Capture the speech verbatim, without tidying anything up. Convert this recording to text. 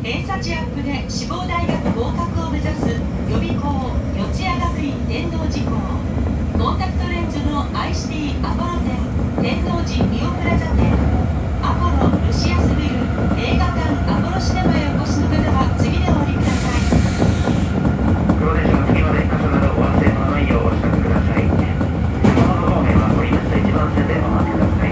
偏差値アップで志望大学合格を目指す予備校四谷学院天王寺校、コンタクトレンズの アイシティアポロ店、天王寺ミオプラザ店、アポロルシアスビル、映画館アポロシネマへお越しの方は次でお降りください。 ご電車の次まで傘などお忘れのないようお支度ください。山の方面は降り口と一番線でお待ちください。